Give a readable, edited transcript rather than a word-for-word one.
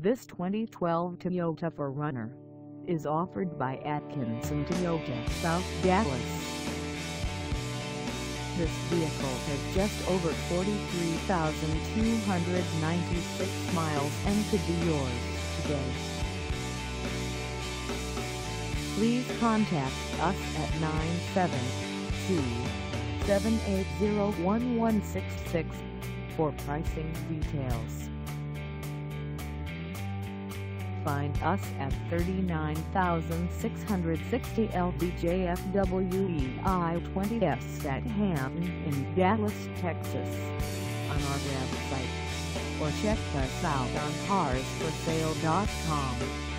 This 2012 Toyota 4Runner is offered by Atkinson Toyota South Dallas. This vehicle has just over 43,296 miles and could be yours today. Please contact us at 972-780-1166 for pricing details. Find us at 39,660 LBJFWE I-20S at Hampton in Dallas, Texas, on our website, or check us out on carsforsale.com.